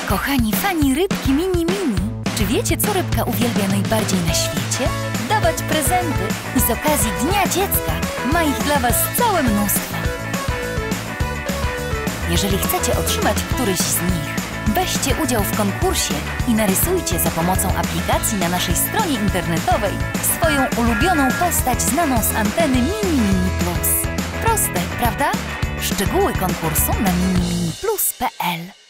Kochani fani rybki Mini Mini, czy wiecie, co rybka uwielbia najbardziej na świecie? Dawać prezenty i z okazji Dnia Dziecka ma ich dla Was całe mnóstwo. Jeżeli chcecie otrzymać któryś z nich, weźcie udział w konkursie i narysujcie za pomocą aplikacji na naszej stronie internetowej swoją ulubioną postać znaną z anteny Mini Mini Plus. Proste, prawda? Szczegóły konkursu na miniminiplus.pl.